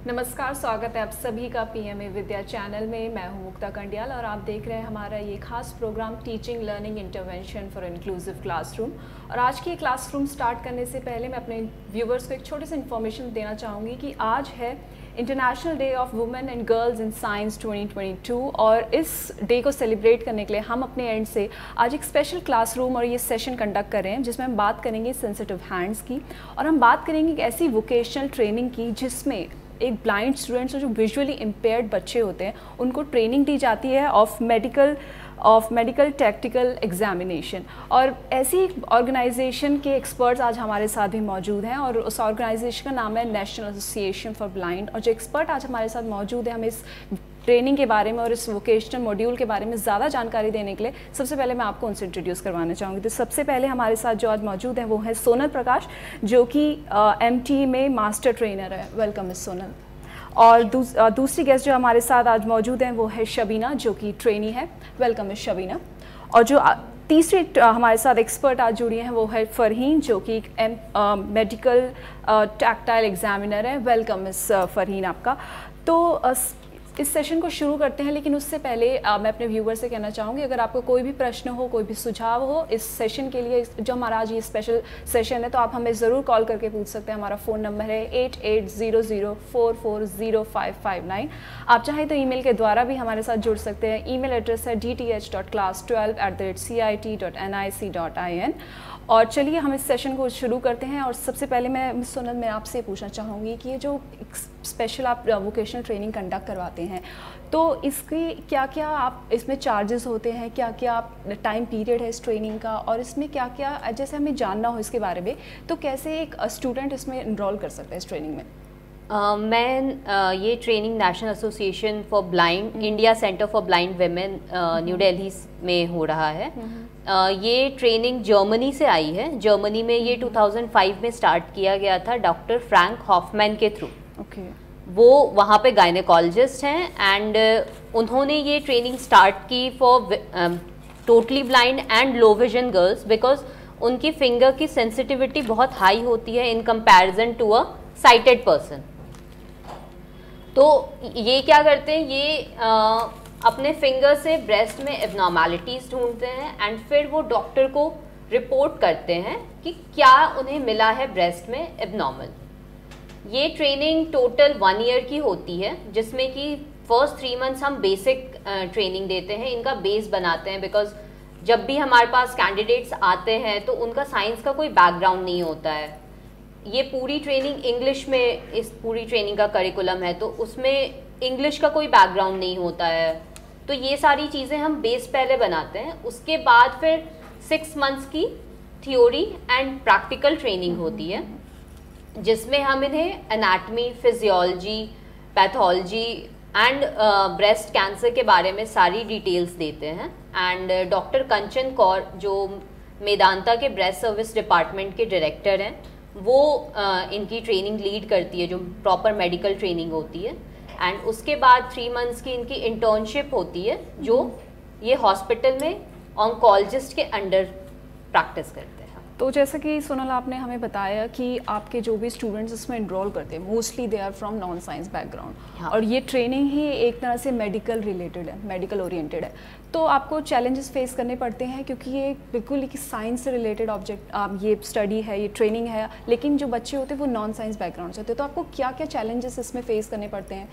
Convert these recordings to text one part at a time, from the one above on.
नमस्कार, स्वागत है आप सभी का पीएमए विद्या चैनल में। मैं हूं मुक्ता कंडियाल और आप देख रहे हैं हमारा ये खास program teaching learning intervention for inclusive classroom. और आज की क्लासरूम स्टार्ट करने से पहले मैं अपने व्यूवर्स को एक छोटी सी इन्फॉर्मेशन देना चाहूँगी कि आज है international day of women and girls in science 2022 और इस डे को सेलिब्रेट करने के लिए हम अपने एंड से आज एक स्पेशल क्लासरूम और ये सेशन कंडक्ट कर रहे हैं जिसमें हम बात करेंगे सेंसिटिव हैंड्स की और हम बात करेंगे एक ऐसी वोकेशनल ट्रेनिंग की जिसमें एक ब्लाइंड स्टूडेंट्स और जो विजुअली इम्पेयर्ड बच्चे होते हैं उनको ट्रेनिंग दी जाती है ऑफ मेडिकल टैक्टिकल एग्जामिनेशन। और ऐसी ऑर्गेनाइजेशन के एक्सपर्ट्स आज हमारे साथ भी मौजूद हैं और उस ऑर्गेनाइजेशन का नाम है नेशनल एसोसिएशन फॉर ब्लाइंड। और जो एक्सपर्ट आज हमारे साथ मौजूद है हमें इस ट्रेनिंग के बारे में और इस वोकेशनल मॉड्यूल के बारे में ज़्यादा जानकारी देने के लिए सबसे पहले मैं आपको उनसे इंट्रोड्यूस करवाना चाहूँगी। तो सबसे पहले हमारे साथ जो आज मौजूद हैं वो है सोनल प्रकाश, जो कि एमटी में मास्टर ट्रेनर है। Welcome miss Sonal. और दूसरी गेस्ट जो हमारे साथ आज मौजूद हैं वो है शबीना, जो कि ट्रेनी है। Welcome miss Shabina. और जो तीसरी हमारे साथ एक्सपर्ट आज जुड़ी हैं वो है फरहीन, जो कि मेडिकल टैक्टाइल एग्जामिनर है। वेलकम मिस फरहीन आपका। तो इस सेशन को शुरू करते हैं, लेकिन उससे पहले मैं अपने व्यूवर से कहना चाहूँगी अगर आपको कोई भी प्रश्न हो, कोई भी सुझाव हो इस सेशन के लिए, जो हमारा आज ये स्पेशल सेशन है, तो आप हमें ज़रूर कॉल करके पूछ सकते हैं। हमारा फ़ोन नंबर है 8800440559। आप चाहें तो ईमेल के द्वारा भी हमारे साथ जुड़ सकते हैं। ईमेल एड्रेस है dth.class12@cit.nic.in। और चलिए हम इस सेशन को शुरू करते हैं। और सबसे पहले मैं मिस सोनल मैं आपसे पूछना चाहूँगी कि ये जो स्पेशल आप वोकेशनल ट्रेनिंग कंडक्ट करवाते हैं तो इसकी क्या क्या आप इसमें चार्जेस होते हैं, क्या क्या टाइम पीरियड है इस ट्रेनिंग का, और इसमें क्या क्या जैसे हमें जानना हो इसके बारे में तो कैसे एक स्टूडेंट इसमें इनरोल कर सकता है इस ट्रेनिंग में? मैं ये training national association for blind India centre for blind women new Delhi में हो रहा है। ये ट्रेनिंग जर्मनी से आई है। जर्मनी में ये 2005 में स्टार्ट किया गया था डॉक्टर फ्रैंक हॉफमैन के थ्रू। वो वहाँ पे गायनेकोलॉजिस्ट हैं एंड उन्होंने ये ट्रेनिंग स्टार्ट की for totally blind and low vision girls, because उनकी फिंगर की सेंसिटिविटी बहुत हाई होती है in comparison to a sighted person. तो ये क्या करते हैं, ये अपने फिंगर से ब्रेस्ट में एबनॉर्मैलिटीज़ ढूंढते हैं एंड फिर वो डॉक्टर को रिपोर्ट करते हैं कि क्या उन्हें मिला है ब्रेस्ट में एबनॉर्मल। ये ट्रेनिंग टोटल 1 ईयर की होती है, जिसमें कि फर्स्ट 3 मंथ्स हम बेसिक ट्रेनिंग देते हैं, इनका बेस बनाते हैं। बिकॉज जब भी हमारे पास कैंडिडेट्स आते हैं तो उनका साइंस का कोई बैकग्राउंड नहीं होता है। ये पूरी ट्रेनिंग इंग्लिश में, इस पूरी ट्रेनिंग का करिकुलम है तो उसमें इंग्लिश का कोई बैकग्राउंड नहीं होता है। तो ये सारी चीज़ें हम बेस पहले बनाते हैं। उसके बाद फिर 6 मंथ्स की थ्योरी एंड प्रैक्टिकल ट्रेनिंग होती है, जिसमें हम इन्हें anatomy, physiology, pathology and breast cancer के बारे में सारी डिटेल्स देते हैं। एंड डॉक्टर कंचन कौर, जो मेदांता के ब्रेस्ट सर्विस डिपार्टमेंट के डायरेक्टर हैं, वो इनकी ट्रेनिंग लीड करती है, जो प्रॉपर मेडिकल ट्रेनिंग होती है। एंड उसके बाद 3 मंथ्स की इनकी इंटर्नशिप होती है, जो ये हॉस्पिटल में ऑन्कोलॉजिस्ट के अंडर प्रैक्टिस करते हैं। तो जैसा कि सोनल आपने हमें बताया कि आपके जो भी स्टूडेंट्स इसमें इनरोल करते हैं mostly they are from non science background. हाँ। और ये ट्रेनिंग ही एक तरह से मेडिकल रिलेटेड है, मेडिकल ओरिएंटेड है। तो आपको चैलेंजेस फेस करने पड़ते हैं क्योंकि ये बिल्कुल एक साइंस से रिलेटेड ऑब्जेक्ट ये स्टडी है, ये ट्रेनिंग है, लेकिन जो बच्चे होते हैं वो नॉन साइंस बैकग्राउंड से होते हैं। तो आपको क्या क्या चैलेंजेस इसमें फेस करने पड़ते हैं?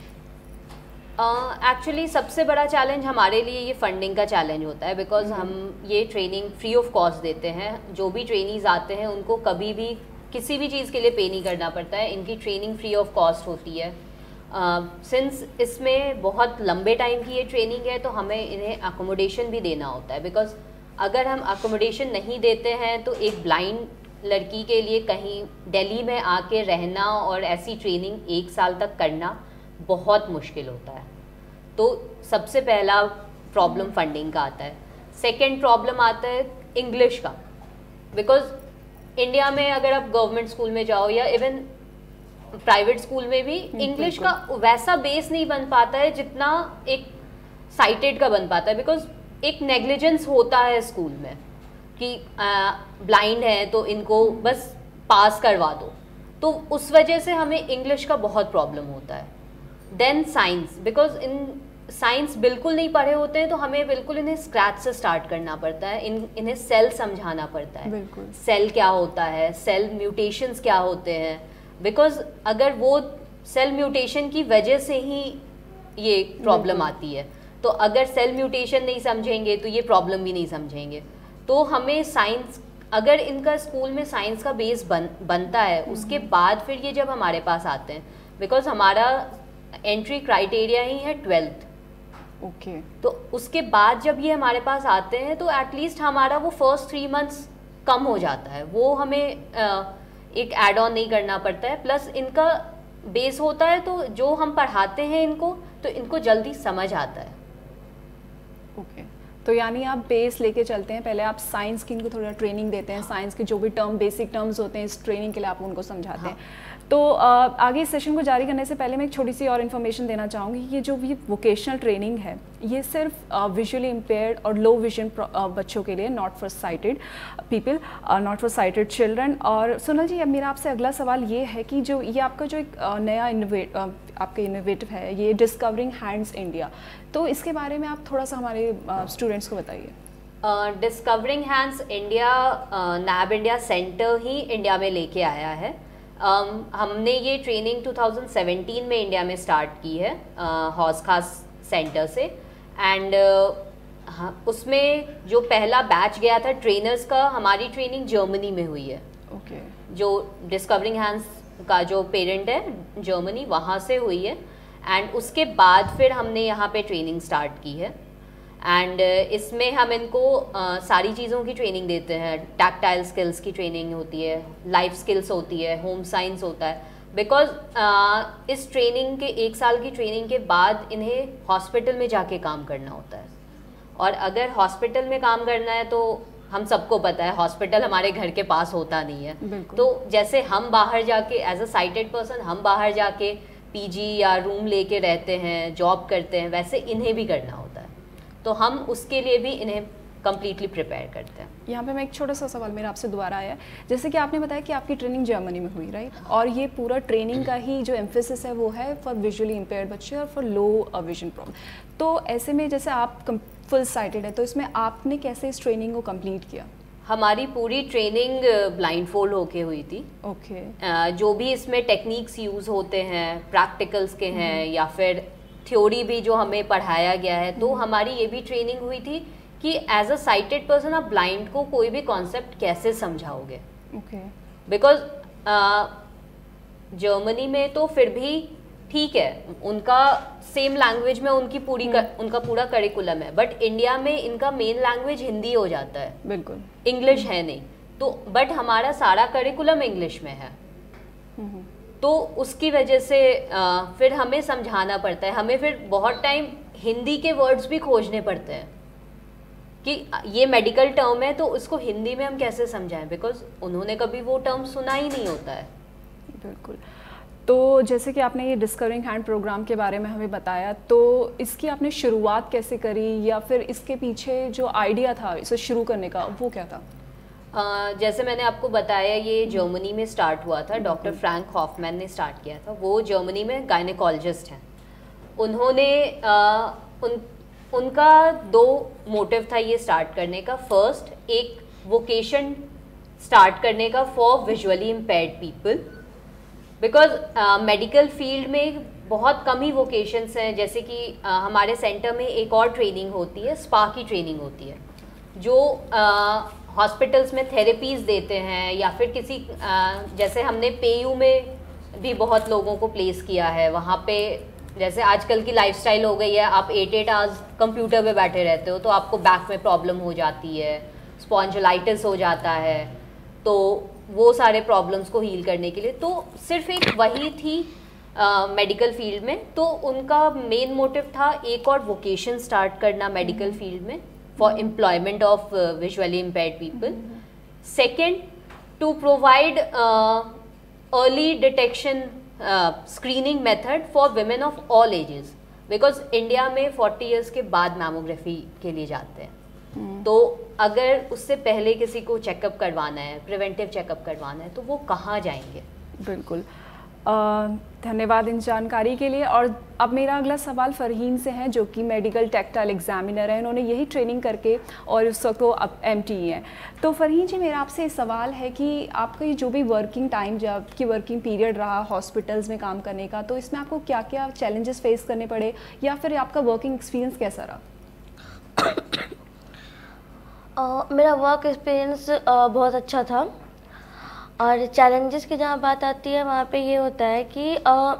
एक्चुअली सबसे बड़ा चैलेंज हमारे लिए ये फंडिंग का चैलेंज होता है। बिकॉज हम ये ट्रेनिंग फ्री ऑफ कॉस्ट देते हैं। जो भी ट्रेनीज आते हैं उनको कभी भी किसी भी चीज़ के लिए पे नहीं करना पड़ता है। इनकी ट्रेनिंग फ्री ऑफ कॉस्ट होती है। सिंस इसमें बहुत लंबे टाइम की ये ट्रेनिंग है तो हमें इन्हें अकोमोडेशन भी देना होता है। बिकॉज अगर हम अकोमोडेशन नहीं देते हैं तो एक ब्लाइंड लड़की के लिए कहीं दिल्ली में आके रहना और ऐसी ट्रेनिंग 1 साल तक करना बहुत मुश्किल होता है। तो सबसे पहला प्रॉब्लम फंडिंग का आता है। सेकंड प्रॉब्लम आता है इंग्लिश का। बिकॉज इंडिया में अगर आप गवर्नमेंट स्कूल में जाओ या इवन प्राइवेट स्कूल में भी इंग्लिश का वैसा बेस नहीं बन पाता है जितना एक साइटेड का बन पाता है। बिकॉज एक नेग्लिजेंस होता है स्कूल में कि ब्लाइंड है तो इनको बस पास करवा दो, तो उस वजह से हमें इंग्लिश का बहुत प्रॉब्लम होता है। Then science, because in science बिल्कुल नहीं पढ़े होते हैं तो हमें बिल्कुल इन्हें स्क्रैच से स्टार्ट करना पड़ता है, इन्हें सेल समझाना पड़ता है, बिल्कुल सेल क्या होता है, सेल म्यूटेशंस क्या होते हैं, बिकॉज अगर वो सेल म्यूटेशन की वजह से ही ये प्रॉब्लम आती है, तो अगर सेल म्यूटेशन नहीं समझेंगे तो ये प्रॉब्लम भी नहीं समझेंगे। तो हमें साइंस, अगर इनका स्कूल में साइंस का बेस बनता है, उसके बाद फिर ये जब हमारे पास आते हैं, बिकॉज हमारा एंट्री क्राइटेरिया ही है 12th, ओके तो उसके बाद जब ये हमारे पास आते हैं तो एटलीस्ट हमारा वो फर्स्ट 3 मंथ्स कम हो जाता है, वो हमें एक एड ऑन नहीं करना पड़ता है, प्लस इनका बेस होता है तो जो हम पढ़ाते हैं इनको, तो इनको जल्दी समझ आता है। ओके तो यानी आप बेस लेके चलते हैं, पहले आप साइंस की इनको थोड़ा ट्रेनिंग देते हैं, साइंस के जो भी बेसिक टर्म्स होते हैं इस ट्रेनिंग के लिए आप उनको समझाते हैं। तो आगे इस सेशन को जारी करने से पहले मैं एक छोटी सी और इन्फॉर्मेशन देना चाहूँगी। ये जो भी वोकेशनल ट्रेनिंग है ये सिर्फ विजुअली इम्पेयर्ड और लो विजन बच्चों के लिए, not for sighted people, not for sighted children. और सोनल जी, अब मेरा आपसे अगला सवाल ये है कि जो ये आपका जो एक नया आपका इनोवेटिव है, ये डिस्कवरिंग हैंड्स इंडिया, तो इसके बारे में आप थोड़ा सा हमारे स्टूडेंट्स को बताइए। Discovering hands India NAB India centre ही इंडिया में लेके आया है। हमने ये ट्रेनिंग 2017 में इंडिया में स्टार्ट की है हौज खास सेंटर से, एंड उसमें जो पहला बैच गया था ट्रेनर्स का, हमारी ट्रेनिंग जर्मनी में हुई है। ओके जो डिस्कवरिंग हैंड्स का जो पेरेंट है जर्मनी, वहाँ से हुई है, एंड उसके बाद फिर हमने यहाँ पे ट्रेनिंग स्टार्ट की है। एंड इसमें हम इनको सारी चीज़ों की ट्रेनिंग देते हैं, टैक्टाइल स्किल्स की ट्रेनिंग होती है, लाइफ स्किल्स होती है, होम साइंस होता है, बिकॉज इस ट्रेनिंग के 1 साल की ट्रेनिंग के बाद इन्हें हॉस्पिटल में जाके काम करना होता है। और अगर हॉस्पिटल में काम करना है तो हम सबको पता है हॉस्पिटल हमारे घर के पास होता नहीं है, तो जैसे हम बाहर जाके एज अ साइटेड पर्सन हम बाहर जाके पीजी या रूम लेके रहते हैं, जॉब करते हैं, वैसे इन्हें भी करना होता है, तो हम उसके लिए भी इन्हें कम्प्लीटली प्रिपेयर करते हैं। यहाँ पे मैं एक छोटा सा सवाल मेरा आपसे दोबारा आया, जैसे कि आपने बताया कि आपकी ट्रेनिंग जर्मनी में हुई, राइट, और ये पूरा ट्रेनिंग का ही जो एम्फेसिस है वो है फॉर विजुअली इम्पेयर्ड बच्चे और फॉर लो विजन प्रॉब्लम, तो ऐसे में जैसे आप फुल साइटेड है, तो इसमें आपने कैसे इस ट्रेनिंग को कंप्लीट किया? हमारी पूरी ट्रेनिंग ब्लाइंड फोल्ड होके हुई थी। ओके जो भी इसमें टेक्निक्स यूज़ होते हैं, प्रैक्टिकल्स के हैं या फिर थ्योरी भी जो हमें पढ़ाया गया है, तो हमारी ये भी ट्रेनिंग हुई थी कि एज अ साइटेड पर्सन आप ब्लाइंड को कोई भी कॉन्सेप्ट कैसे समझाओगे। ओके बिकॉज जर्मनी में तो फिर भी ठीक है, उनका सेम लैंग्वेज में उनकी उनका पूरा करिकुलम है, बट इंडिया में इनका मेन लैंग्वेज हिंदी हो जाता है, बिल्कुल इंग्लिश है नहीं, तो बट हमारा सारा करिकुलम इंग्लिश में है, तो उसकी वजह से फिर हमें समझाना पड़ता है, हमें फिर बहुत टाइम हिंदी के वर्ड्स भी खोजने पड़ते हैं कि ये मेडिकल टर्म है तो उसको हिंदी में हम कैसे समझाएं, बिकॉज उन्होंने कभी वो टर्म सुना ही नहीं होता है। बिल्कुल। तो जैसे कि आपने ये डिस्कवरिंग हैंड प्रोग्राम के बारे में हमें बताया, तो इसकी आपने शुरुआत कैसे करी या फिर इसके पीछे जो आइडिया था इसे शुरू करने का वो क्या था? जैसे मैंने आपको बताया ये जर्मनी में स्टार्ट हुआ था, डॉक्टर फ्रैंक हॉफमैन ने स्टार्ट किया था, वो जर्मनी में गायनेकोलॉजिस्ट हैं। उन्होंने उनका 2 मोटिव था ये स्टार्ट करने का। फर्स्ट, एक वोकेशन स्टार्ट करने का for visually impaired people, because medical field में बहुत कम ही वोकेशंस हैं, जैसे कि हमारे सेंटर में एक और ट्रेनिंग होती है, स्पा की ट्रेनिंग होती है, जो हॉस्पिटल्स में थेरेपीज देते हैं, या फिर किसी जैसे हमने पेयू में भी बहुत लोगों को प्लेस किया है, वहाँ पे जैसे आजकल की लाइफस्टाइल हो गई है, आप 8 आवर्स कंप्यूटर पे बैठे रहते हो तो आपको बैक में प्रॉब्लम हो जाती है, स्पॉन्जिलाइटिस हो जाता है, तो वो सारे प्रॉब्लम्स को हील करने के लिए तो सिर्फ एक वही थी मेडिकल फील्ड में, तो उनका मेन मोटिव था एक और वोकेशन स्टार्ट करना मेडिकल फील्ड में for employment of visually impaired people. Second, to provide early detection screening method for women of all ages, because India में 40 ईयर्स के बाद मैमोग्राफी के लिए जाते हैं, तो अगर उससे पहले किसी को चेकअप करवाना है, प्रिवेंटिव चेकअप करवाना है, तो वो कहाँ जाएंगे? बिल्कुल। धन्यवाद इन जानकारी के लिए। और अब मेरा अगला सवाल फ़रहीन से है, जो कि मेडिकल टेक्टाइल एग्जामिनर है। उन्होंने यही ट्रेनिंग करके और उस वक्त वो अब MT हैं। तो फ़रहीन जी, मेरा आपसे सवाल है कि आपका ये जो भी वर्किंग टाइम, जब आपकी वर्किंग पीरियड रहा हॉस्पिटल्स में काम करने का, तो इसमें आपको क्या क्या चैलेंजेस फेस करने पड़े, या फिर आपका वर्किंग एक्सपीरियंस कैसा रहा? मेरा वर्क एक्सपीरियंस बहुत अच्छा था। और चैलेंजेस की जहाँ बात आती है, वहाँ पे ये होता है कि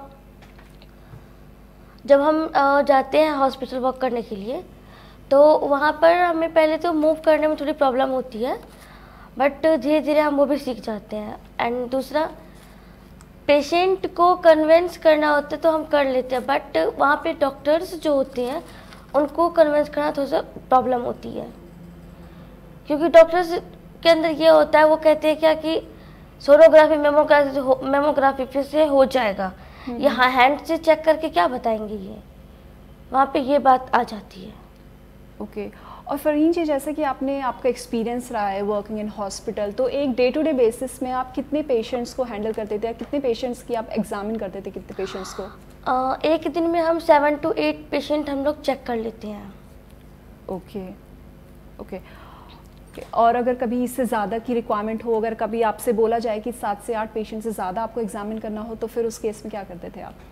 जब हम जाते हैं हॉस्पिटल वर्क करने के लिए, तो वहाँ पर हमें पहले तो मूव करने में थोड़ी प्रॉब्लम होती है, बट धीरे धीरे हम वो भी सीख जाते हैं। एंड दूसरा, पेशेंट को कन्विंस करना होता है तो हम कर लेते हैं, बट वहाँ पे डॉक्टर्स जो होते हैं उनको कन्विंस करना थोड़ा सा प्रॉब्लम होती है, क्योंकि डॉक्टर्स के अंदर ये होता है, वो कहते हैं क्या कि सोनोग्राफी मेमोग्राफी फिर से हो जाएगा, यहाँ हैंड से चेक करके क्या बताएंगे, ये वहाँ पे ये बात आ जाती है। ओके। और फ़रहीन जी, जैसे कि आपका एक्सपीरियंस रहा है वर्किंग इन हॉस्पिटल, तो एक डे टू डे बेसिस में आप कितने पेशेंट्स को हैंडल करते थे, या कितने पेशेंट्स की आप एग्जामिन करते थे, कितने पेशेंट्स को? एक दिन में हम 7 to 8 पेशेंट हम लोग चेक कर लेते हैं। Okay okay. और अगर कभी इससे ज़्यादा की रिक्वायरमेंट हो, अगर कभी आपसे बोला जाए कि 7 से 8 पेशेंट से ज़्यादा आपको एग्जामिन करना हो, तो फिर उस केस में क्या करते थे आप?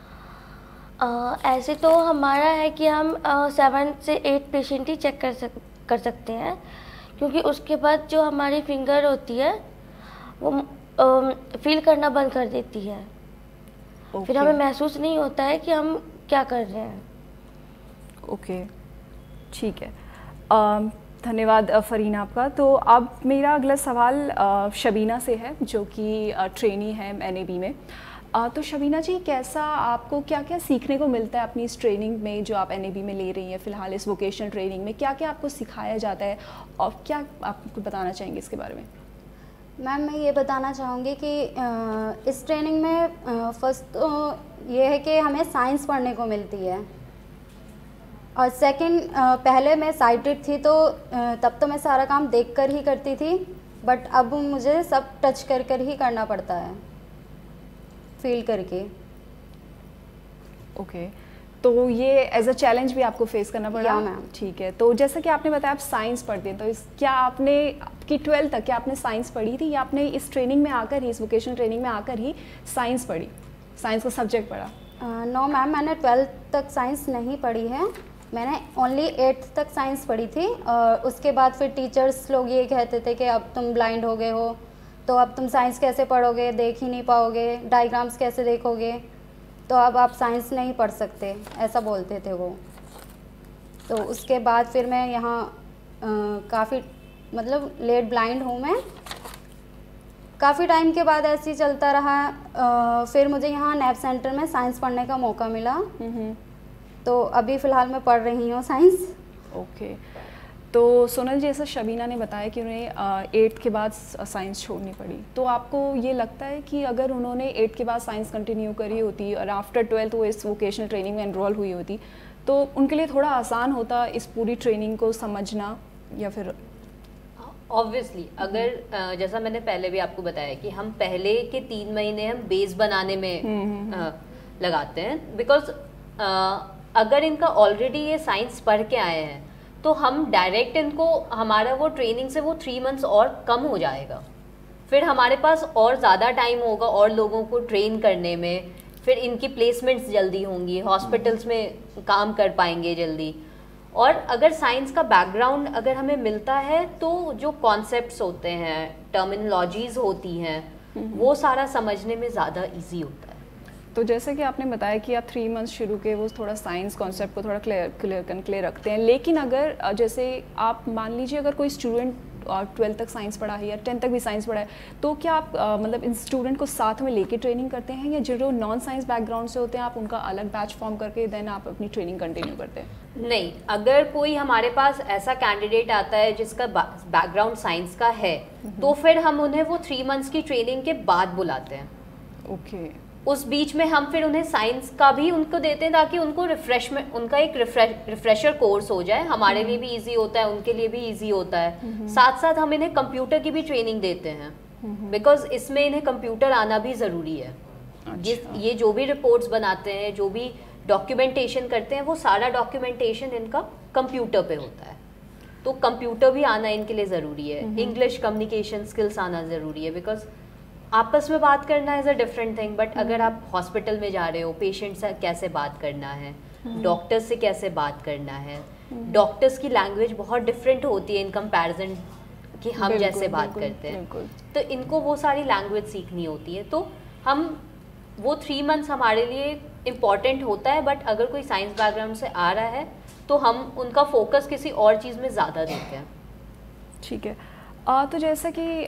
ऐसे तो हमारा है कि हम 7 से 8 पेशेंट ही चेक कर सकते हैं, क्योंकि उसके बाद जो हमारी फिंगर होती है वो फील करना बंद कर देती है। फिर हमें महसूस नहीं होता है कि हम क्या कर रहे हैं। ओके, ठीक है। धन्यवाद फ़रहीन आपका। तो अब मेरा अगला सवाल शबीना से है, जो कि ट्रेनी है NAB में। तो शबीना जी, कैसा आपको क्या क्या सीखने को मिलता है अपनी इस ट्रेनिंग में जो आप NAB में ले रही हैं फ़िलहाल, इस वोकेशनल ट्रेनिंग में क्या क्या आपको सिखाया जाता है, और क्या आप कुछ बताना चाहेंगे इसके बारे में? मैम, मैं ये बताना चाहूँगी कि इस ट्रेनिंग में फर्स्ट तो ये है कि हमें साइंस पढ़ने को मिलती है, और सेकंड, पहले मैं साइटेड थी तो तब तो मैं सारा काम देखकर ही करती थी, बट अब मुझे सब टच कर ही करना पड़ता है, फील करके। ओके, तो ये एज अ चैलेंज भी आपको फेस करना पड़ा? या मैम। ठीक है। तो जैसे कि आपने बताया आप साइंस पढ़ते हैं, तो क्या आपने आपकी 12th तक क्या आपने साइंस पढ़ी थी, या आपने इस ट्रेनिंग में आकर ही, इस वोकेशनल ट्रेनिंग में आकर ही साइंस पढ़ी, साइंस का सब्जेक्ट पढ़ा? नो मैम, मैंने 12th तक साइंस नहीं पढ़ी है, मैंने ओनली 8th तक साइंस पढ़ी थी। और उसके बाद फिर टीचर्स लोग ये कहते थे कि अब तुम ब्लाइंड हो गए हो, तो अब तुम साइंस कैसे पढ़ोगे, देख ही नहीं पाओगे, डायग्राम्स कैसे देखोगे, तो अब आप साइंस नहीं पढ़ सकते, ऐसा बोलते थे वो। तो उसके बाद फिर मैं यहाँ काफ़ी मतलब लेट ब्लाइंड हूँ मैं, काफ़ी टाइम के बाद ऐसे ही चलता रहा। फिर मुझे यहाँ नैब सेंटर में साइंस पढ़ने का मौका मिला, तो अभी फ़िलहाल मैं पढ़ रही हूँ साइंस। ओके। तो सोनल, जैसा शबीना ने बताया कि उन्हें 8th के बाद साइंस छोड़नी पड़ी, तो आपको ये लगता है कि अगर उन्होंने 8th के बाद साइंस कंटिन्यू करी होती और आफ्टर 12th वो इस वोकेशनल ट्रेनिंग में एनरोल हुई होती, तो उनके लिए थोड़ा आसान होता इस पूरी ट्रेनिंग को समझना, या फिर? ऑब्वियसली, अगर जैसा मैंने पहले भी आपको बताया कि हम पहले के 3 महीने हम बेस बनाने में लगाते हैं, बिकॉज अगर इनका ऑलरेडी ये साइंस पढ़ के आए हैं तो हम डायरेक्ट इनको, हमारा वो ट्रेनिंग से वो 3 मंथ्स और कम हो जाएगा, फिर हमारे पास और ज़्यादा टाइम होगा और लोगों को ट्रेन करने में, फिर इनकी प्लेसमेंट्स जल्दी होंगी, हॉस्पिटल्स में काम कर पाएंगे जल्दी। और अगर साइंस का बैकग्राउंड अगर हमें मिलता है तो जो कॉन्सेप्ट्स होते हैं, टर्मिनोलॉजीज होती हैं, वो सारा समझने में ज़्यादा ईजी होता है। तो जैसे कि आपने बताया कि आप 3 मंथ्स शुरू के वो थोड़ा साइंस कॉन्सेप्ट को थोड़ा क्लियर रखते हैं, लेकिन अगर जैसे आप मान लीजिए अगर कोई स्टूडेंट 12th तक साइंस पढ़ा है या 10th तक भी साइंस पढ़ा है, तो क्या आप मतलब इन स्टूडेंट को साथ में लेके ट्रेनिंग करते हैं, या जो नॉन साइंस बैकग्राउंड से होते हैं आप उनका अलग बैच फॉर्म करके देन आप अपनी ट्रेनिंग कंटिन्यू करते हैं? नहीं, अगर कोई हमारे पास ऐसा कैंडिडेट आता है जिसका बैकग्राउंड साइंस का है, तो फिर हम उन्हें वो 3 मंथ्स की ट्रेनिंग के बाद बुलाते हैं। ओके। उस बीच में हम फिर उन्हें साइंस का भी उनको देते हैं, ताकि उनको रिफ्रेशमेंट, उनका एक रिफ्रेशर कोर्स हो जाए, हमारे लिए भी इजी होता है, उनके लिए भी इजी होता है। साथ साथ हम इन्हें कंप्यूटर की भी ट्रेनिंग देते हैं, बिकॉज इसमें इन्हें कंप्यूटर आना भी ज़रूरी है। ये जो भी रिपोर्ट्स बनाते हैं, जो भी डॉक्यूमेंटेशन करते हैं, वो सारा डॉक्यूमेंटेशन इनका कंप्यूटर पे होता है। तो कंप्यूटर भी आना इनके लिए ज़रूरी है, इंग्लिश कम्युनिकेशन स्किल्स आना ज़रूरी है, बिकॉज आपस में बात करना is a different thing, but अगर आप हॉस्पिटल में जा रहे हो, पेशेंट से कैसे बात करना है, डॉक्टर्स से कैसे बात करना है, डॉक्टर्स की लैंग्वेज बहुत डिफरेंट होती है इन कंपैरिजन कि हम जैसे बात करते हैं, तो इनको वो सारी लैंग्वेज सीखनी होती है। तो हम वो 3 मंथ्स हमारे लिए इम्पॉर्टेंट होता है, बट अगर कोई साइंस बैकग्राउंड से आ रहा है तो हम उनका फोकस किसी और चीज़ में ज़्यादा देते हैं। ठीक है। तो जैसा कि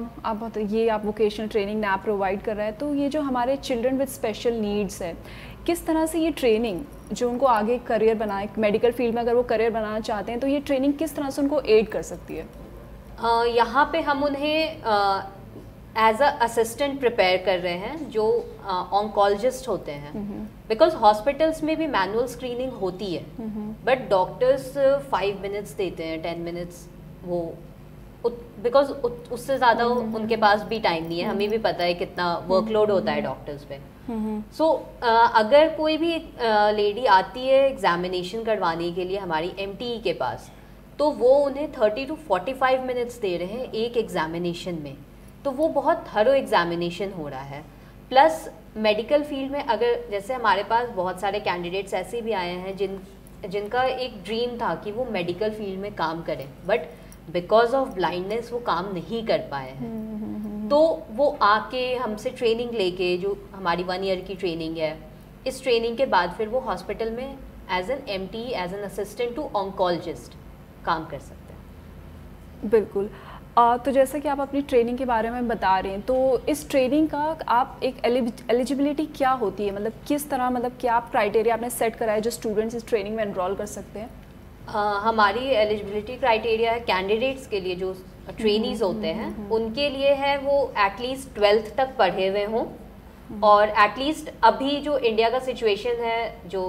आप वोकेशनल ट्रेनिंग नैप प्रोवाइड कर रहा है, तो ये जो हमारे चिल्ड्रन विद स्पेशल नीड्स है, किस तरह से ये ट्रेनिंग जो उनको आगे करियर बनाए, मेडिकल फील्ड में अगर वो करियर बनाना चाहते हैं, तो ये ट्रेनिंग किस तरह से उनको एड कर सकती है? यहाँ पे हम उन्हें एज अ असिस्टेंट प्रिपेयर कर रहे हैं जो ऑन्कोलॉजिस्ट होते हैं, बिकॉज हॉस्पिटल्स में भी मैनुअल स्क्रीनिंग होती है, बट डॉक्टर्स 5 मिनट्स देते हैं, 10 मिनट्स, वो बिकॉज उससे ज़्यादा उनके पास भी टाइम नहीं है। हमें भी पता है कितना वर्कलोड होता है डॉक्टर्स पे। सो अगर कोई भी लेडी आती है एग्जामिनेशन करवाने के लिए हमारी MTE के पास, तो वो उन्हें 30 to 45 मिनट्स दे रहे हैं एक एग्जामिनेशन में, तो वो बहुत थरो एग्जामिनेशन हो रहा है। प्लस मेडिकल फील्ड में अगर जैसे हमारे पास बहुत सारे कैंडिडेट्स ऐसे भी आए हैं जिनका एक ड्रीम था कि वो मेडिकल फील्ड में काम करें, बट बिकॉज ऑफ ब्लाइंडनेस वो काम नहीं कर पाए हैं। तो वो आके हमसे ट्रेनिंग लेके, जो हमारी 1 ईयर की ट्रेनिंग है, इस ट्रेनिंग के बाद फिर वो हॉस्पिटल में as an MTE, as an assistant to oncologist काम कर सकते हैं। बिल्कुल। तो जैसा कि आप अपनी ट्रेनिंग के बारे में बता रहे हैं, तो इस ट्रेनिंग का आप एक एलिजिबिलिटी क्या होती है, मतलब किस तरह, मतलब क्या आप क्राइटेरिया आपने सेट करा है जो स्टूडेंट्स इस ट्रेनिंग में एनरोल कर सकते हैं? हमारी एलिजिबिलिटी क्राइटेरिया है कैंडिडेट्स के लिए, जो ट्रेनीज होते हैं उनके लिए है वो एटलीस्ट 12th तक पढ़े हुए हों, और एटलीस्ट अभी जो इंडिया का सिचुएशन है, जो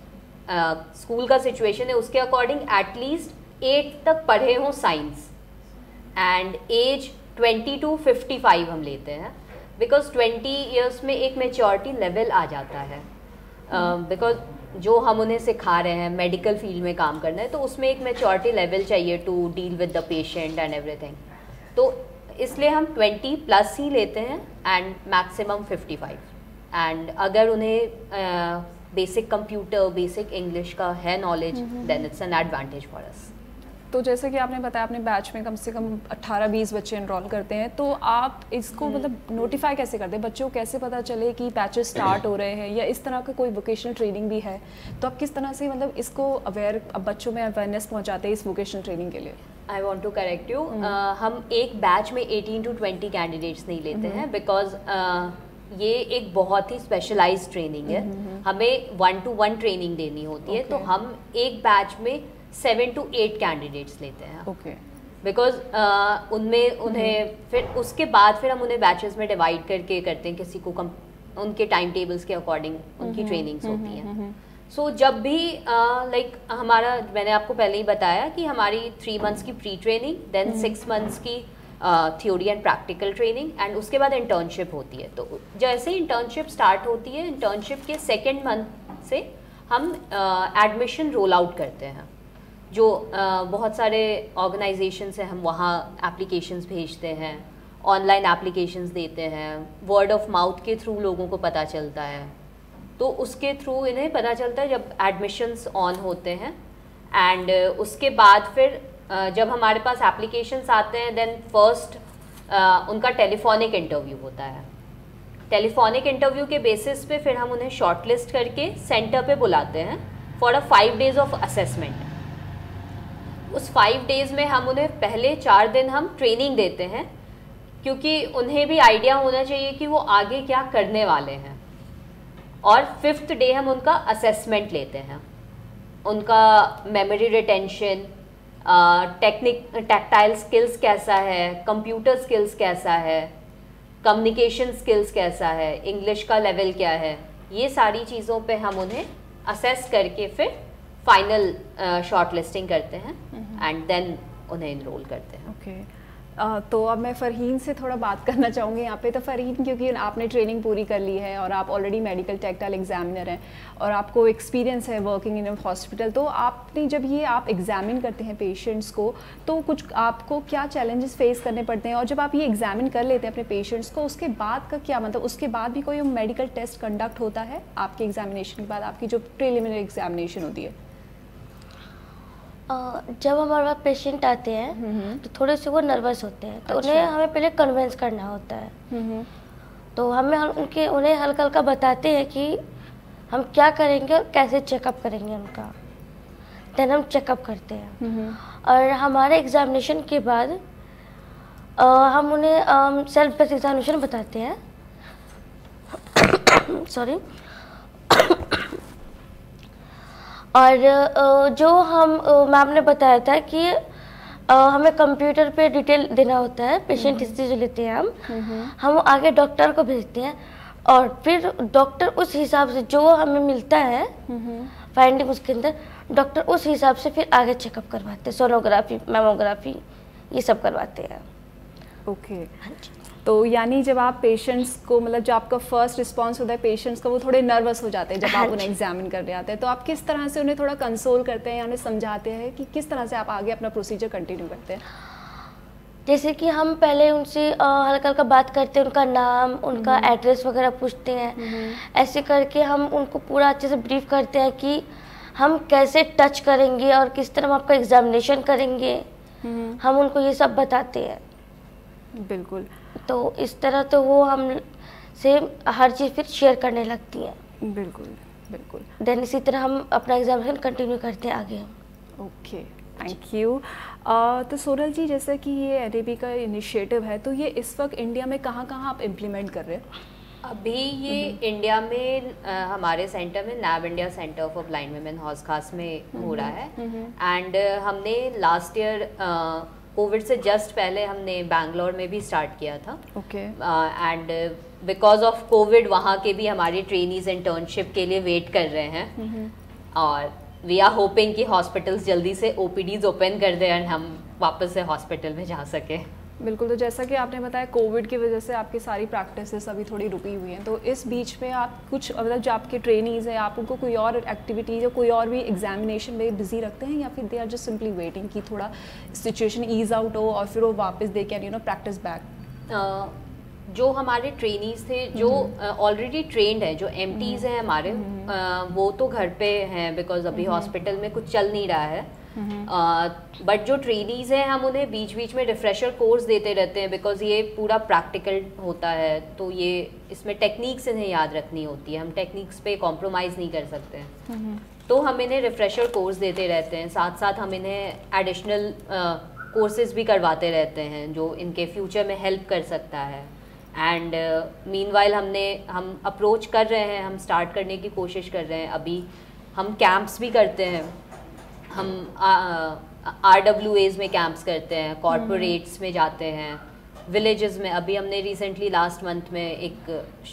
स्कूल का सिचुएशन है, उसके अकॉर्डिंग एटलीस्ट 8th तक पढ़े हों साइंस, एंड एज 20 to 55 हम लेते हैं, बिकॉज 20 ईयर्स में एक मेच्योरिटी लेवल आ जाता है। बिकॉज जो हम उन्हें सिखा रहे हैं मेडिकल फील्ड में काम करना है, तो उसमें एक मेच्योरिटी लेवल चाहिए to deal with the patient and everything, तो इसलिए हम 20+ ही लेते हैं एंड मैक्सिमम 55। एंड अगर उन्हें बेसिक कंप्यूटर, बेसिक इंग्लिश का है knowledge, then it's an advantage for us. तो जैसे कि आपने बताया अपने बैच में कम से कम 18-20 बच्चे एनरोल करते हैं, तो आप इसको मतलब नोटिफाई कैसे करते हैं? बच्चों को कैसे पता चले कि बैचेस स्टार्ट हो रहे हैं, या इस तरह का कोई वोकेशनल ट्रेनिंग भी है, तो आप किस तरह से मतलब इसको बच्चों में अवेयरनेस पहुंचाते हैं इस वोकेशनल ट्रेनिंग के लिए? I want to correct you, हम एक बैच में 18 to 20 कैंडिडेट्स नहीं लेते हैं, बिकॉज ये एक बहुत ही स्पेशलाइज्ड ट्रेनिंग है। हमें 1-to-1 ट्रेनिंग देनी होती है, तो हम एक बैच में 7 to 8 कैंडिडेट्स लेते हैं। ओके। बिकॉज उनमें उन्हें फिर उसके बाद फिर हम उन्हें बैचेस में डिवाइड करके करते हैं, किसी को उनके टाइम टेबल्स के अकॉर्डिंग उनकी ट्रेनिंग्स होती हैं। सो जब भी लाइक हमारा, मैंने आपको पहले ही बताया कि हमारी 3 months की प्री ट्रेनिंग, देन 6 months की theory and practical training, and उसके बाद इंटर्नशिप होती है। तो जैसे ही इंटर्नशिप स्टार्ट होती है, इंटर्नशिप के 2nd month से हम एडमिशन रोल आउट करते हैं। जो बहुत सारे ऑर्गेनाइजेशन से हम वहाँ एप्लीकेशंस भेजते हैं, ऑनलाइन एप्लीकेशंस देते हैं, वर्ड ऑफ माउथ के थ्रू लोगों को पता चलता है, तो उसके थ्रू इन्हें पता चलता है जब एडमिशन्स ऑन होते हैं। एंड उसके बाद फिर जब हमारे पास एप्लीकेशंस आते हैं, देन फर्स्ट उनका टेलीफोनिक इंटरव्यू होता है। टेलीफोनिक इंटरव्यू के बेसिस पे फिर हम उन्हें शॉर्टलिस्ट करके सेंटर पे बुलाते हैं for a 5 days of assessment. उस 5 days में हम उन्हें पहले 4 दिन हम ट्रेनिंग देते हैं, क्योंकि उन्हें भी आइडिया होना चाहिए कि वो आगे क्या करने वाले हैं। और 5th day हम उनका असेसमेंट लेते हैं, उनका मेमोरी रिटेंशन, टैक्टाइल स्किल्स कैसा है, कंप्यूटर स्किल्स कैसा है, कम्युनिकेशन स्किल्स कैसा है, इंग्लिश का लेवल क्या है, ये सारी चीज़ों पे हम उन्हें असेस करके फिर फाइनल शॉर्ट लिस्टिंग करते हैं एंड देन उन्हें इनरोल करते हैं। ओके। तो अब मैं फ़रहीन से थोड़ा बात करना चाहूँगी यहाँ पे। तो फ़रहीन, क्योंकि आपने ट्रेनिंग पूरी कर ली है और आप ऑलरेडी मेडिकल टेक्निकल एग्जामिनर हैं और आपको एक्सपीरियंस है वर्किंग इन हॉस्पिटल, तो आपने जब ये आप एग्जामिन करते हैं पेशेंट्स को, तो कुछ आपको क्या चैलेंजेस फेस करने पड़ते हैं? और जब आप ये एग्जामिन कर लेते हैं अपने पेशेंट्स को, उसके बाद का क्या मतलब, उसके बाद भी कोई मेडिकल टेस्ट कंडक्ट होता है आपके एग्जामिनेशन के बाद, आपकी जो प्रिलिमिनरी एग्जामिनेशन होती है? जब हमारे पास पेशेंट आते हैं तो थोड़े से वो नर्वस होते हैं, तो उन्हें हमें पहले कन्विंस करना होता है। तो उन्हें हल्का हल्का बताते हैं कि हम क्या करेंगे और कैसे चेकअप करेंगे उनका, देन हम चेकअप करते हैं। और हमारे एग्जामिनेशन के बाद हम उन्हें सेल्फ बेस्ड एग्जामिनेशन बताते हैं। सॉरी। और जो हम मैम ने बताया था कि हमें कंप्यूटर पे डिटेल देना होता है, पेशेंट हिस्ट्री जो लेते हैं हम आगे डॉक्टर को भेजते हैं और फिर डॉक्टर उस हिसाब से जो हमें मिलता है फाइंडिंग उसके अंदर, डॉक्टर उस हिसाब से फिर आगे चेकअप करवाते हैं, सोनोग्राफी, मैमोग्राफी, ये सब करवाते हैं। ओके। हाँ जी। तो यानी जब आप पेशेंट्स को, मतलब जो आपका फर्स्ट रिस्पांस होता है पेशेंट्स का, वो थोड़े नर्वस हो जाते हैं जब आप उन्हें एग्जामिन कर रहे आते हैं, तो आप किस तरह से उन्हें थोड़ा कंसोल करते हैं या उन्हें समझाते हैं कि किस तरह से आप आगे अपना प्रोसीजर कंटिन्यू करते हैं? जैसे कि हम पहले उनसे हल्का हल्का बात करते हैं, उनका नाम, उनका एड्रेस वगैरह पूछते हैं। ऐसे करके हम उनको पूरा अच्छे से ब्रीफ करते हैं कि हम कैसे टच करेंगे और किस तरह हम आपका एग्जामिनेशन करेंगे, हम उनको ये सब बताते हैं। बिल्कुल। तो इस तरह तो वो हम से हर चीज़ फिर शेयर करने लगती हैं। बिल्कुल बिल्कुल। देन इसी तरह हम अपना एग्जामिनेशन कंटिन्यू करते हैं आगे। Okay, thank you. तो सोनल जी, जैसे कि ये एनएबी का इनिशिएटिव है, तो ये इस वक्त इंडिया में कहाँ कहाँ आप इम्प्लीमेंट कर रहे हैं? अभी ये इंडिया में हमारे सेंटर में NAB India centre for blind women Hauz Khas में हो रहा है। एंड हमने लास्ट ईयर कोविड से जस्ट पहले हमने बैंगलोर में भी स्टार्ट किया था। Okay. And because of covid वहाँ के भी हमारे ट्रेनीज इंटर्नशिप के लिए वेट कर रहे हैं और वी आर होपिंग कि हॉस्पिटल्स जल्दी से ओपीडीज ओपन कर दें एंड हम वापस से हॉस्पिटल में जा सके। बिल्कुल। तो जैसा कि आपने बताया, कोविड की वजह से आपकी सारी प्रैक्टिसेस अभी थोड़ी रुकी हुई हैं, तो इस बीच में आप कुछ, मतलब जो आपके ट्रेनीज हैं, आप उनको कोई और एक्टिविटीज या कोई और भी एग्जामिनेशन में बिजी रखते हैं, या फिर they are just simply waiting कि थोड़ा सिचुएशन ईज आउट हो और फिर वो वापस दे कैन प्रैक्टिस बैक? जो हमारे ट्रेनीज थे जो ऑलरेडी ट्रेंड है, जो एमटीज हैं हमारे, वो तो घर पे हैं बिकॉज अभी हॉस्पिटल में कुछ चल नहीं रहा है। बट जो ट्रेनीज हैं हम उन्हें बीच बीच में रिफ्रेशर कोर्स देते रहते हैं बिकॉज ये पूरा प्रैक्टिकल होता है, तो ये इसमें टेक्निक्स इन्हें याद रखनी होती है, हम टेक्निक्स पे कॉम्प्रोमाइज़ नहीं कर सकते हैं। तो हम इन्हें रिफ्रेशर कोर्स देते रहते हैं, साथ साथ हम इन्हें एडिशनल कोर्सेज भी करवाते रहते हैं जो इनके फ्यूचर में हेल्प कर सकता है। एंड मीनवाइल हम अप्रोच कर रहे हैं, हम स्टार्ट करने की कोशिश कर रहे हैं। अभी हम कैंप्स भी करते हैं, हम RWAs में कैंप्स करते हैं, कॉर्पोरेट्स में जाते हैं, विलेजेस में। अभी हमने रिसेंटली लास्ट मंथ में एक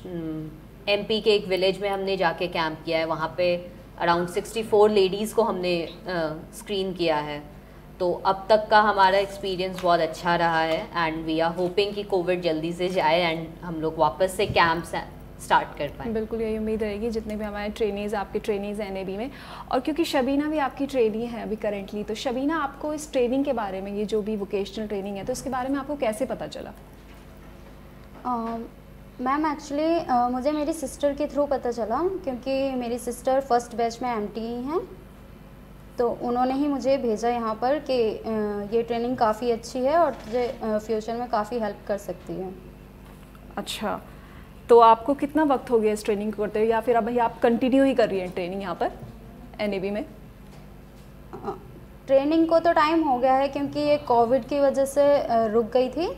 MP के एक विलेज में हमने जाके कैंप किया है, वहाँ पे अराउंड 64 लेडीज़ को हमने स्क्रीन किया है। तो अब तक का हमारा एक्सपीरियंस बहुत अच्छा रहा है एंड वी आर होपिंग कि कोविड जल्दी से जाए एंड हम लोग वापस से कैंप्स स्टार्ट कर पाएँ। बिल्कुल, यही उम्मीद रहेगी जितने भी हमारे ट्रेनीज़, आपके ट्रेनीज़ हैं NAB में। और क्योंकि शबीना भी आपकी ट्रेनी है अभी करेंटली, तो शबीना, आपको इस ट्रेनिंग के बारे में, ये जो भी वोकेशनल ट्रेनिंग है, तो इसके बारे में आपको कैसे पता चला? मैम एक्चुअली मुझे मेरी सिस्टर के थ्रू पता चला, क्योंकि मेरी सिस्टर फर्स्ट बैच में MT हैं, तो उन्होंने ही मुझे भेजा यहाँ पर कि ये ट्रेनिंग काफ़ी अच्छी है और तुझे फ्यूचर में काफ़ी हेल्प कर सकती है। अच्छा, तो आपको कितना वक्त हो गया इस ट्रेनिंग को करते हुए, या फिर अब भाई आप कंटिन्यू ही कर रही हैं ट्रेनिंग यहाँ पर NAB में? ट्रेनिंग को तो टाइम हो गया है क्योंकि ये कोविड की वजह से रुक गई थी।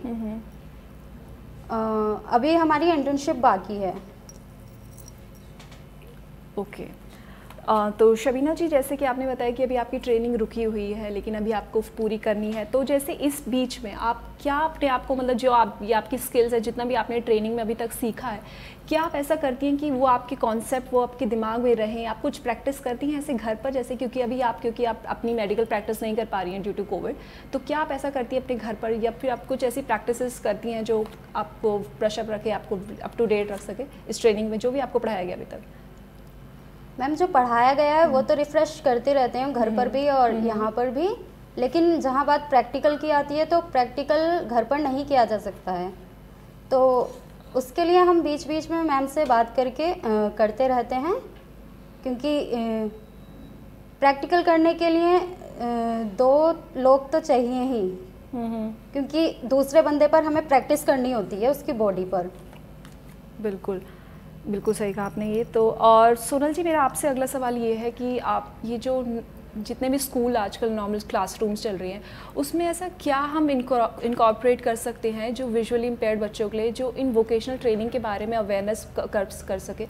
अभी हमारी इंटर्नशिप बाकी है। ओके। तो शबीना जी, जैसे कि आपने बताया कि अभी आपकी ट्रेनिंग रुकी हुई है लेकिन अभी आपको पूरी करनी है, तो जैसे इस बीच में आप क्या अपने आप को मतलब जो आप ये आपकी स्किल्स है, जितना भी आपने ट्रेनिंग में अभी तक सीखा है, क्या आप ऐसा करती हैं कि वो आपके कॉन्सेप्ट वो आपके दिमाग में रहें? आप कुछ प्रैक्टिस करती हैं ऐसे घर पर, जैसे क्योंकि आप अपनी मेडिकल प्रैक्टिस नहीं कर पा रही हैं ड्यू टू कोविड, तो क्या आप ऐसा करती हैं अपने घर पर, या फिर आप कुछ ऐसी प्रैक्टिसेस करती हैं जो आपको प्रेशर रखे, आपको अप टू डेट रख सके इस ट्रेनिंग में जो भी आपको पढ़ाया गया अभी तक? मैम, जो पढ़ाया गया है वो तो रिफ़्रेश करते रहते हैं घर पर भी और यहाँ पर भी, लेकिन जहाँ बात प्रैक्टिकल की आती है तो प्रैक्टिकल घर पर नहीं किया जा सकता है। तो उसके लिए हम बीच बीच में मैम से बात करके करते रहते हैं, क्योंकि प्रैक्टिकल करने के लिए 2 लोग तो चाहिए ही, क्योंकि दूसरे बंदे पर हमें प्रैक्टिस करनी होती है उसकी बॉडी पर। बिल्कुल बिल्कुल सही कहा आपने ये तो। और सोनल जी, मेरा आपसे अगला सवाल ये है कि आप ये जो जितने भी स्कूल आजकल नॉर्मल क्लासरूम्स चल रही हैं, उसमें ऐसा क्या हम इनकॉर्पोरेट कर सकते हैं जो विजुअली इम्पेयर्ड बच्चों के लिए, जो इन वोकेशनल ट्रेनिंग के बारे में अवेयरनेस कर सके?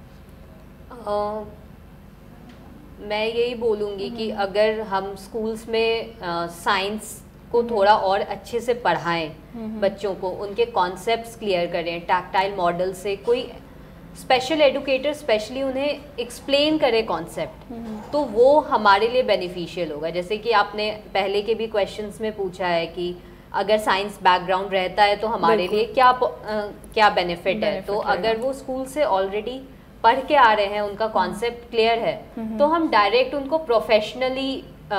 मैं यही बोलूँगी कि अगर हम स्कूल्स में साइंस को थोड़ा और अच्छे से पढ़ाएं, बच्चों को उनके कॉन्सेप्ट्स क्लियर करें, टैक्टाइल मॉडल से कोई स्पेशल एडुकेटर स्पेशली उन्हें एक्सप्लेन करे कॉन्सेप्ट, तो वो हमारे लिए बेनिफिशियल होगा। जैसे कि आपने पहले के भी क्वेश्चंस में पूछा है कि अगर साइंस बैकग्राउंड रहता है तो हमारे लिए क्या बेनिफिट है। तो अगर वो स्कूल से ऑलरेडी पढ़ के आ रहे हैं, उनका कॉन्सेप्ट क्लियर है, तो हम डायरेक्ट उनको प्रोफेशनली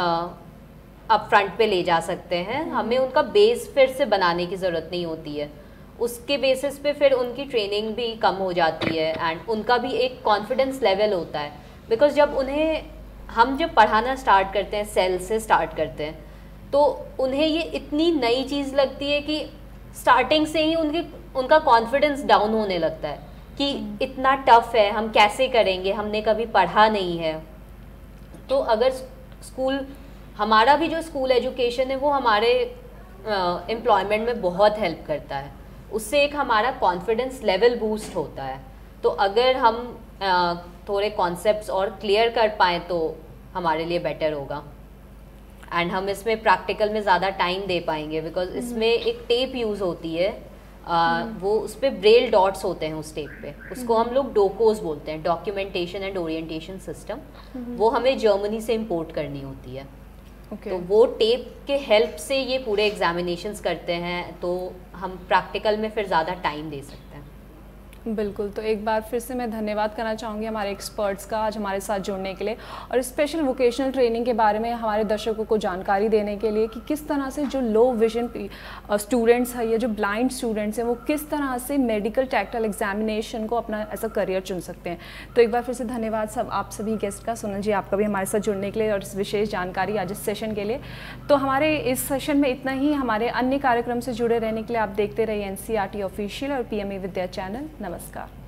अप फ्रंट पे ले जा सकते हैं। हमें उनका बेस फिर से बनाने की ज़रूरत नहीं होती है, उसके बेसिस पे फिर उनकी ट्रेनिंग भी कम हो जाती है एंड उनका भी एक कॉन्फिडेंस लेवल होता है। बिकॉज जब हम जब पढ़ाना स्टार्ट करते हैं, सेल से स्टार्ट करते हैं, तो उन्हें ये इतनी नई चीज़ लगती है कि स्टार्टिंग से ही उनका कॉन्फिडेंस डाउन होने लगता है कि इतना टफ है, हम कैसे करेंगे, हमने कभी पढ़ा नहीं है। तो अगर हमारा भी जो स्कूल एजुकेशन है वो हमारे एम्प्लॉयमेंट में बहुत हेल्प करता है, उससे एक हमारा कॉन्फिडेंस लेवल बूस्ट होता है। तो अगर हम थोड़े कॉन्सेप्ट्स और क्लियर कर पाएँ तो हमारे लिए बेटर होगा एंड हम इसमें प्रैक्टिकल में ज़्यादा टाइम दे पाएंगे। बिकॉज इसमें एक टेप यूज़ होती है, वो उस पर ब्रेल डॉट्स होते हैं उस टेप पे, उसको हम लोग डोकोस बोलते हैं, डॉक्यूमेंटेशन एंड ओरिएंटेशन सिस्टम। वो हमें जर्मनी से इम्पोर्ट करनी होती है। तो वो टेप के हेल्प से ये पूरे एग्जामिनेशंस करते हैं, तो हम प्रैक्टिकल में फिर ज़्यादा टाइम दे सकते हैं। बिल्कुल। तो एक बार फिर से मैं धन्यवाद करना चाहूँगी हमारे एक्सपर्ट्स का आज हमारे साथ जुड़ने के लिए और स्पेशल वोकेशनल ट्रेनिंग के बारे में हमारे दर्शकों को जानकारी देने के लिए कि किस तरह से जो लो विजन स्टूडेंट्स हैं या जो ब्लाइंड स्टूडेंट्स हैं वो किस तरह से मेडिकल टैक्टाइल एग्जामिनेशन को अपना ऐसा करियर चुन सकते हैं। तो एक बार फिर से धन्यवाद आप सभी गेस्ट का। सोनल जी, आपका भी हमारे साथ जुड़ने के लिए और इस विशेष जानकारी आज इस सेशन के लिए। तो हमारे इस सेशन में इतना ही। हमारे अन्य कार्यक्रम से जुड़े रहने के लिए आप देखते रहिए NCERT ऑफिशियल और PMA विद्या चैनल। नमस्कार।